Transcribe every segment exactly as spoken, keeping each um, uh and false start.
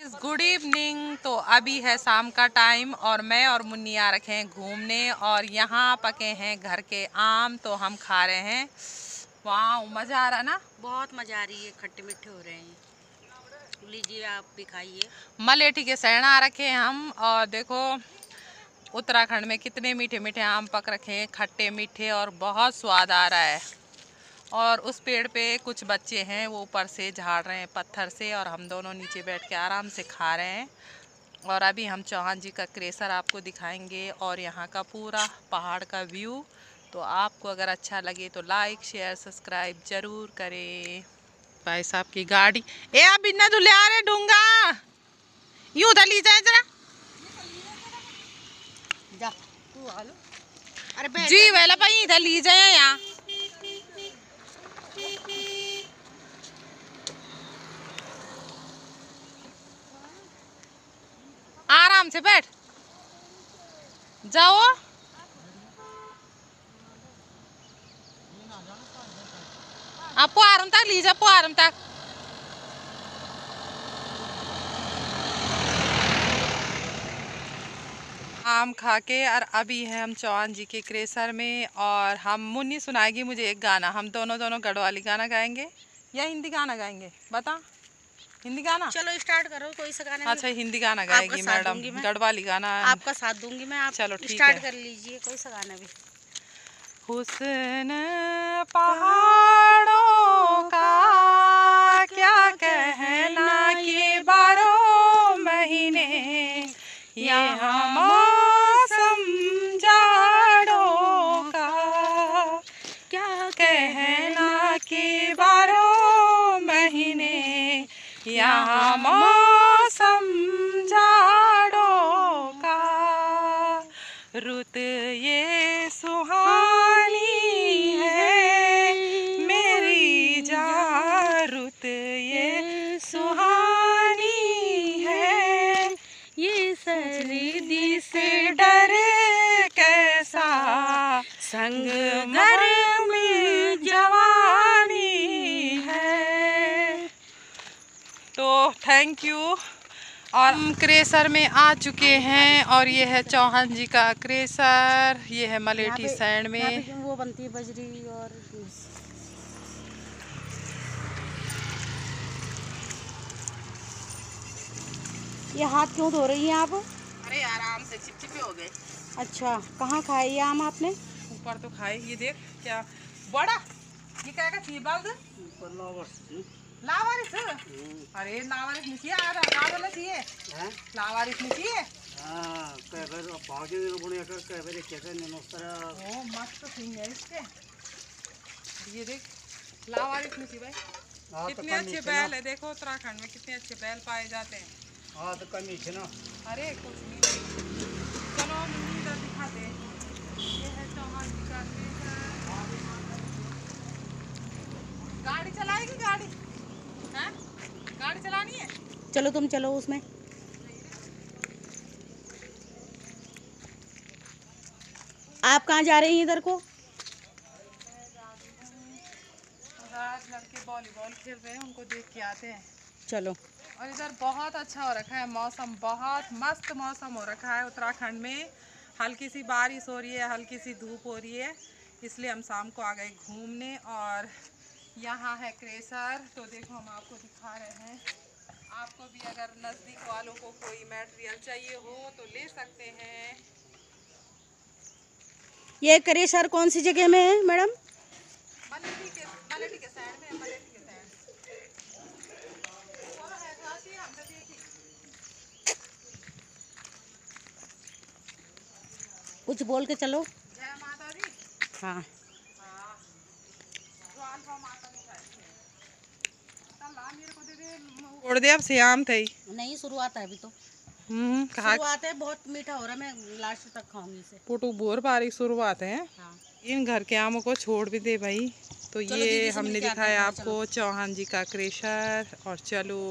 Guys, good evening. तो अभी है शाम का टाइम और मैं और मुन्नी आ रखे हैं घूमने और यहाँ पके हैं घर के आम तो हम खा रहे हैं। वाह, मज़ा आ रहा है ना? बहुत मज़ा आ रही है, खट्टे मीठे हो रहे हैं। लीजिए आप भी खाइए। मलेठी के सैन आ रखे हैं हम और देखो उत्तराखंड में कितने मीठे मीठे आम पक रखे हैं, खट्टे मीठे, और बहुत स्वाद आ रहा है। और उस पेड़ पे कुछ बच्चे हैं वो ऊपर से झाड़ रहे हैं पत्थर से और हम दोनों नीचे बैठ के आराम से खा रहे हैं। और अभी हम चौहान जी का क्रेसर आपको दिखाएंगे और यहाँ का पूरा पहाड़ का व्यू। तो आपको अगर अच्छा लगे तो लाइक शेयर सब्सक्राइब जरूर करें। भाई साहब की गाड़ी, ए आप बिना धुले आ रहे ढूंगा, यूं उधर ली जाए जरा जा तू हालो। अरे जी वेला भाई इधर ली जाए यहाँ। आराम से बैठ जाओ। आप पुआरम तक ली जा, पुआरम तक। आम खा के और अभी है हम चौहान जी के क्रेसर में और हम मुन्नी सुनाएगी मुझे एक गाना। हम दोनों दोनों गढ़वाली गाना गाएंगे या हिंदी गाना गाएंगे, बता। हिंदी गाना, चलो स्टार्ट करो कोई सा गाना। अच्छा हिंदी गाना गाएगी मैडम, गढ़वाली गाना आपका साथ दूंगी मैं। आप चलो ठीक स्टार्ट है, कर लीजिए कोई सा गाना भी। हुस्न पहाड़ों का क्या कहना, ये बारह महीने यहाँ मौसम जाड़ों का क्या कहना, कि बारह महीने यहाँ मौसम जाड़ों का। रुत ये सुहानी है मेरी जान, रुत ये सुहानी है, ये सर्दी से डर कैसा, संग गर्मी जवानी है। तो थैंक यू। और हम क्रेसर में आ चुके हैं और ये है चौहान जी का क्रेसर, ये है मलेठी सैंड में। वो बनती है बजरी। और ये हाथ क्यों धो रही हैं आप? अरे आराम से चिपचिपे हो गए। अच्छा, कहाँ खाए ये आम आपने? ऊपर तो खाए। ये देख क्या बड़ा, ये क्या का चीबाल दे लावारिस। अरे लावारिस नहीं चाहिए, आ रहा वाला चाहिए हैं, लावारिस नहीं चाहिए। हां कई बार भागे ने बुने कर कई बार कैसे ने नोस्तरा। ओ मस्त सिंग है इसके। ये देख लावारिस नहीं चाहिए भाई। कितने अच्छे बैल है, देखो उत्तराखंड में कितने अच्छे बैल पाए जाते हैं। हां तो कमी है ना। अरे कुछ नहीं, चलो इधर दिखाते हैं। ये है चौहान जी का क्रेसर। गाड़ी चलाएगी, गाड़ी हैं? गाड़ी चलानी है? चलो तुम चलो उसमें। आप कहाँ जा रही हैं इधर को? रात लड़के वॉलीबॉल खेल रहे हैं, उनको देख के आते हैं। चलो। और इधर बहुत अच्छा हो रखा है मौसम, बहुत मस्त मौसम हो रखा है उत्तराखंड में। हल्की सी बारिश हो रही है, हल्की सी धूप हो रही है, इसलिए हम शाम को आ गए घूमने। और यहाँ है क्रेसर, तो देखो हम आपको दिखा रहे हैं। आपको भी अगर नज़दीक वालों को कोई मटेरियल चाहिए हो तो ले सकते हैं। ये क्रेसर कौन सी जगह में है मैडम? मलेठी के, मलेठी के साइड में, मलेठी के साइड। कुछ बोल के चलो। जय माता दी। हाँ उड़ दे, अब श्याम थे नहीं, शुरुआत है अभी तो। हम्म कहा शुरुआत है, बहुत मीठा हो रहा है, मैं लास्ट तक खाऊंगी इसे। पुटू बोर बारीक शुरुआत है। हाँ। इन घर के आमों को छोड़ भी दे भाई। तो ये हमने दिखाया आपको चौहान जी का क्रेसर। और चलो,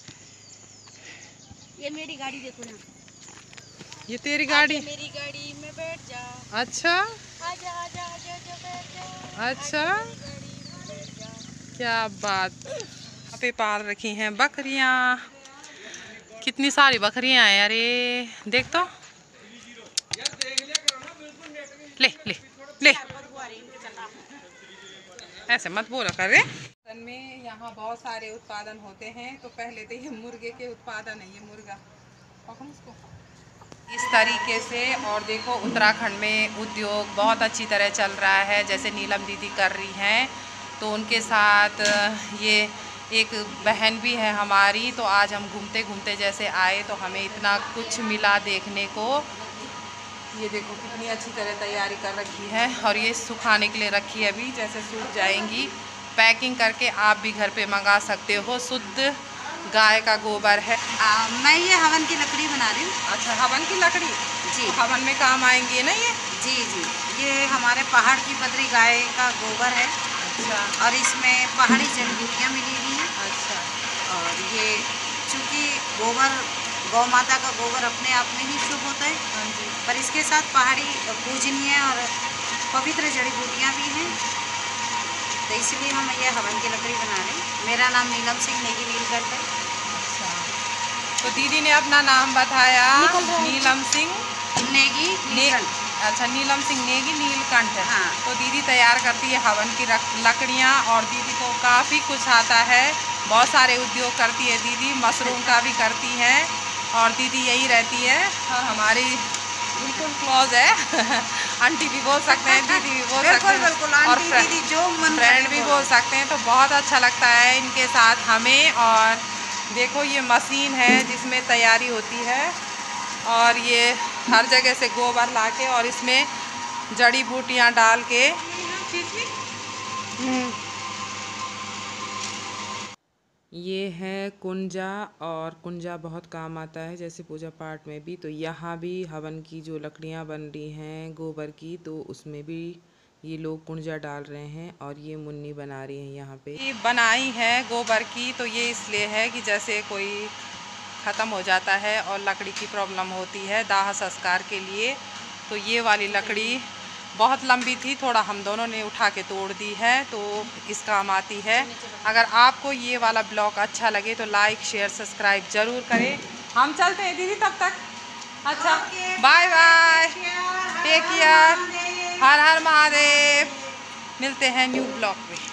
ये मेरी गाड़ी देखो ना। ये तेरी गाड़ी? मेरी गाड़ी में बैठ जा। अच्छा आजा आजा आजा आजा बैठ जा। अच्छा, क्या बात। यहाँ पे पाल रखी हैं बकरियाँ, कितनी सारी बकरियां हैं। अरे देख तो, ले ले ले, ऐसे मत बोला कर रे। में यहाँ बहुत सारे उत्पादन होते हैं। तो पहले तो ये मुर्गे के उत्पादन है, ये मुर्गा पकड़ उसको इस तरीके से। और देखो उत्तराखंड में उद्योग बहुत अच्छी तरह चल रहा है, जैसे नीलम दीदी कर रही हैं। तो उनके साथ ये एक बहन भी है हमारी। तो आज हम घूमते घूमते जैसे आए तो हमें इतना कुछ मिला देखने को। ये देखो कितनी अच्छी तरह तैयारी कर रखी है, और ये सुखाने के लिए रखी है अभी, जैसे सूख जाएंगी। पैकिंग करके आप भी घर पे मंगा सकते हो। शुद्ध गाय का गोबर है। आ, मैं ये हवन की लकड़ी बना रही हूँ। अच्छा, हवन की लकड़ी जी, तो हवन में काम आएंगी ना ये? जी जी, ये हमारे पहाड़ की बद्री गाय का गोबर है। अच्छा, और इसमें पहाड़ी जड़ी बूटियाँ मिली हुई हैं। अच्छा, और ये चूँकि गोबर गौ माता का गोबर अपने आप में ही शुभ होता है, हाँ जी, पर इसके साथ पहाड़ी पूजनीय और पवित्र जड़ी बूटियाँ भी हैं। तो इसलिए हम ये हवन की लकड़ी बना रहे हैं। मेरा नाम नीलम सिंह नेगी नीलकंठ है। अच्छा। तो दीदी ने अपना नाम बताया, नीलम सिंह नेगी नीलकंठ। अच्छा, नीलम सिंह नेगी नीलकंठ। हाँ। तो दीदी तैयार करती है हवन की लकड़ियाँ, और दीदी को काफ़ी कुछ आता है। बहुत सारे उद्योग करती है दीदी, मशरूम का भी करती हैं। और दीदी यही रहती है, और हमारी बिल्कुल क्लोज है। आंटी भी बोल सकते हैं, दीदी भी बोल सकते हैं, बिल्कुल, और दीदी जो मन फ्रेंड भी बोल सकते हैं। तो बहुत अच्छा लगता है इनके साथ हमें। और देखो ये मशीन है जिसमें तैयारी होती है, और ये हर जगह से गोबर लाके और इसमें जड़ी बूटियां डाल के। ये है कुंजा, और कुंजा बहुत काम आता है जैसे पूजा पाठ में भी। तो यहाँ भी हवन की जो लकड़ियाँ बन रही हैं गोबर की, तो उसमें भी ये लोग कुंजा डाल रहे हैं। और ये मुन्नी बना रही हैं यहाँ पे। ये बनाई है गोबर की, तो ये इसलिए है कि जैसे कोई ख़त्म हो जाता है और लकड़ी की प्रॉब्लम होती है दाह संस्कार के लिए, तो ये वाली लकड़ी बहुत लंबी थी, थोड़ा हम दोनों ने उठा के तोड़ दी है, तो इस काम आती है। अगर आपको ये वाला ब्लॉग अच्छा लगे तो लाइक शेयर सब्सक्राइब ज़रूर करें। हम चलते हैं दीदी तब तक। अच्छा, बाय बाय, टेक केयर, हर हर महादेव। मिलते हैं न्यू ब्लॉग में।